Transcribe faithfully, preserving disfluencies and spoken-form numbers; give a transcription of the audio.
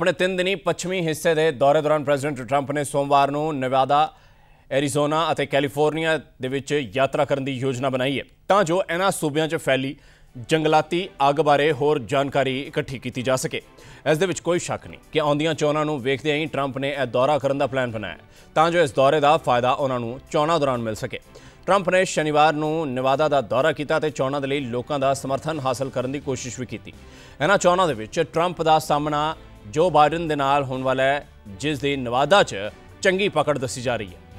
अपने तीन दिनी पश्चिमी हिस्से के दौरे दौरान प्रेजिडेंट ट्रंप ने सोमवार को नेवादा, एरीजोना और कैलीफोर्निया दे विच यात्रा करने की योजना बनाई है तां जो इन्हां सूबियां च फैली जंगलाती अग बारे होर जानकारी इकट्ठी की जा सके। इस दे विच कोई शक नहीं कि आउंदियां चोणां नूं वेखदे ही ट्रंप ने यह दौरा करने का प्लान बनाया तां जो इस दौरे का फायदा उन्होंने चोणां दौरान मिल सके। ट्रंप ने शनिवार को नेवादा का दौरा किया तो चोणां दे लई लोकां दा समर्थन हासिल करने की कोशिश भी की। इन्हां चोणां दे विच ट्रंप का सामना जो बाइडन दे नाल होने वाला है, जिस दी नेवादा च चंगी पकड़ दसी जा रही है।